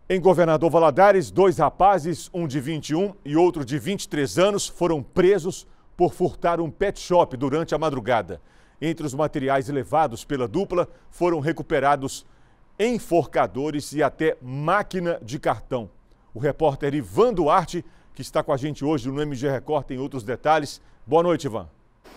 Em Governador Valadares, 2 rapazes, um de 21 e outro de 23 anos, foram presos por furtar um pet shop durante a madrugada. Entre os materiais levados pela dupla foram recuperados enforcadores e até máquina de cartão. O repórter Ivan Duarte, que está com a gente hoje no MG Record, tem outros detalhes. Boa noite, Ivan.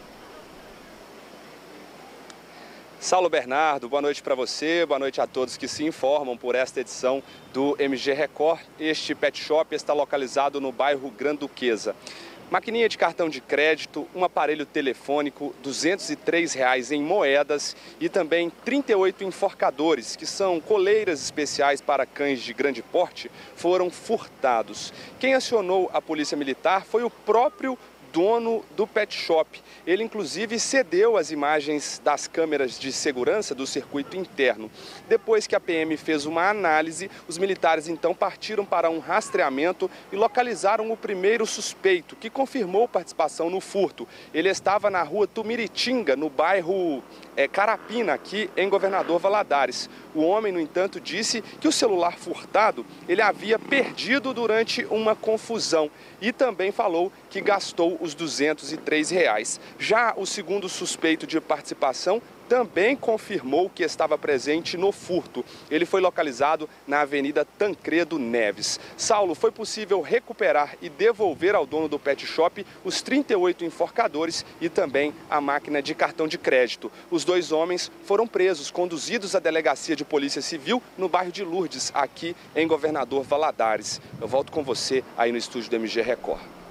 Saulo Bernardo, boa noite para você, boa noite a todos que se informam por esta edição do MG Record. Este pet shop está localizado no bairro Granduquesa. Maquininha de cartão de crédito, um aparelho telefônico, R$ 203 em moedas e também 38 enforcadores, que são coleiras especiais para cães de grande porte, foram furtados. Quem acionou a Polícia Militar foi o próprio dono do pet shop. Ele, inclusive, cedeu as imagens das câmeras de segurança do circuito interno. Depois que a PM fez uma análise, os militares, então, partiram para um rastreamento e localizaram o primeiro suspeito, que confirmou participação no furto. Ele estava na rua Tumiritinga, no bairro Carapina, aqui em Governador Valadares. O homem, no entanto, disse que o celular furtado ele havia perdido durante uma confusão e também falou que gastou os R$ 203. Já o segundo suspeito de participação também confirmou que estava presente no furto. Ele foi localizado na Avenida Tancredo Neves. Saulo, foi possível recuperar e devolver ao dono do pet shop os 38 enforcadores e também a máquina de cartão de crédito. Os 2 homens foram presos, conduzidos à delegacia de Polícia Civil no bairro de Lourdes, aqui em Governador Valadares. Eu volto com você aí no estúdio do MG Record.